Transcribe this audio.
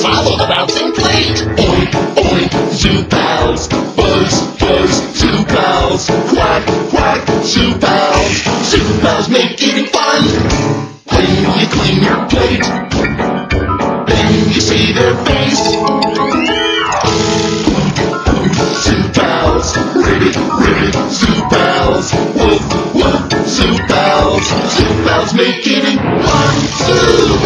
swallow the bouncing plate. Oink, oink, Zoopals. Buzz, buzz, Zoopals. Quack, quack, Zoopals. Zoopals make eating fun. When you clean your plate, then you see their face. Zoopals, ribbit, ribbit, Zoopals. Woof, woof, Zoopals. Zoopals make eating fun.